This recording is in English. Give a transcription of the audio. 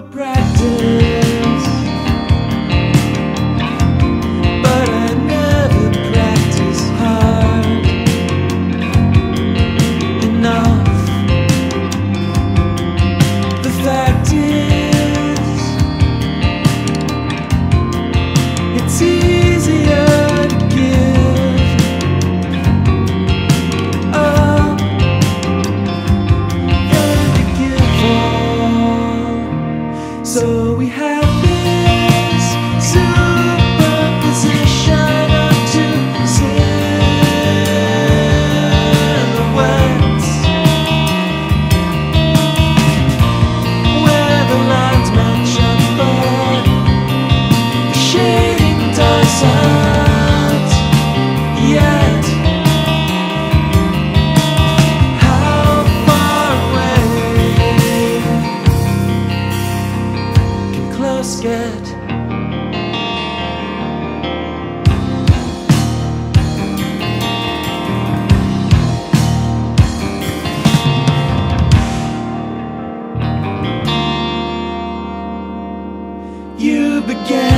would practice, but I never practice hard enough. The fact is, it's easier to give up than to give all. So we have this superposition of two silhouettes, where the lines match up but the shading doesn't yet. How far away can close get? You began